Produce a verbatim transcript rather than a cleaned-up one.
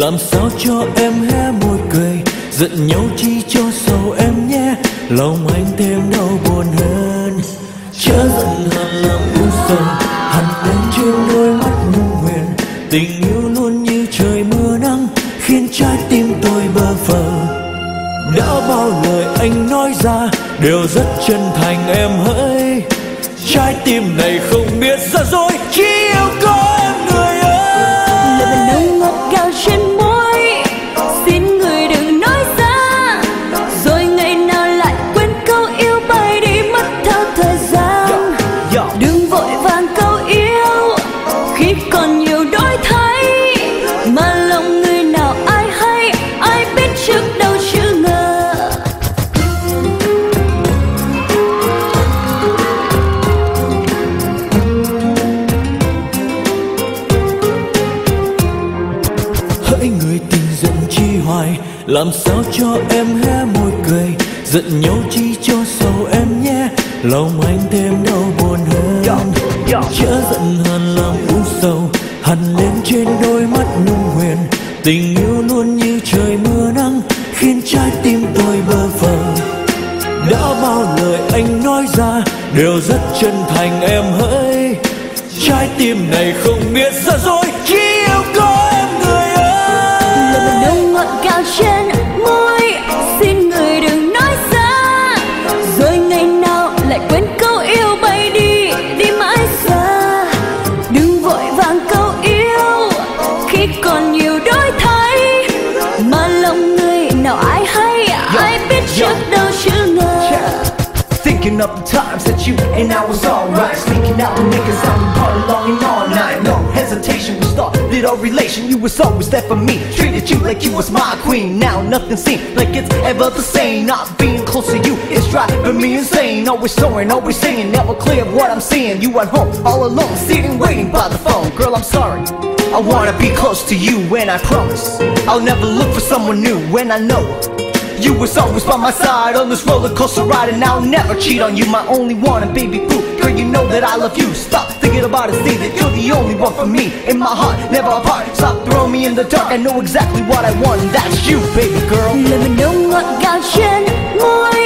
làm sao cho em hé môi cười, giận nhau chi cho sầu em nhé, lòng anh thêm đau buồn hơn. Chớ giận hờn làm u sầu, hằn lên trên đôi mắt nhu huyền, tình yêu luôn như trời mưa nắng khiến trái tim tôi bơ phờ. Đã bao lời anh nói ra đều rất chân thành em hỡi, trái tim này không biết giả dối, chỉ yêu có em người ơi. Lời bàn nồng ngọt ngào trên môi, xin người đừng nói ra, rồi ngày nào lại quên câu yêu bay đi mất theo thời gian. Đừng vội vàng câu yêu khi còn nhiều đổi thay, mà lòng người nào ai hay, ai biết trước đâu chứ ngờ. Hỡi người tình giận chi hoài, làm sao cho em hé môi cười, giận nhau chi cho sầu em nhé, lòng anh thêm đau buồn hơn. Chớ giận hờn làm u sầu, hằn lên trên đôi mắt nhu huyền, tình yêu luôn như trời mưa nắng khiến trái tim tôi bơ phờ. Đã bao lời anh nói ra đều rất chân thành em hỡi, trái tim này không biết giả dối, chỉ yêu có em người ơi. Lời bàn nồng ngọt ngào trên môi, xin người đừng nói ra, rồi ngày nào lại quên câu yêu bay đi, đi mãi xa. Đừng vội vàng câu yêu khi còn nhiều đổi thay, mà lòng người nào ai hay, ai biết trước đâu chứ ngờ. Thinking of the times that you and I was alright, sneaking out and making something party long and all night. No hesitation, we started our relation. You was always there for me, treated you like you was my queen. Now nothing seems like it's ever the same. Not being close to you is driving me insane. Always soaring, always singing, never clear of what I'm seeing. You at home, all alone, sitting waiting by the phone. Girl, I'm sorry, I wanna be close to you, and I promise I'll never look for someone new. When I know you was always by my side on this roller coaster ride, and I'll never cheat on you, my only one and baby boo. Girl, you know that I love you. Stop thinking about it, see that you're the only one for me. In my heart, never apart. Stop throwing me in the dark. I know exactly what I want, and that's you, baby girl. Lời bàn nồng ngọt ngào trên môi,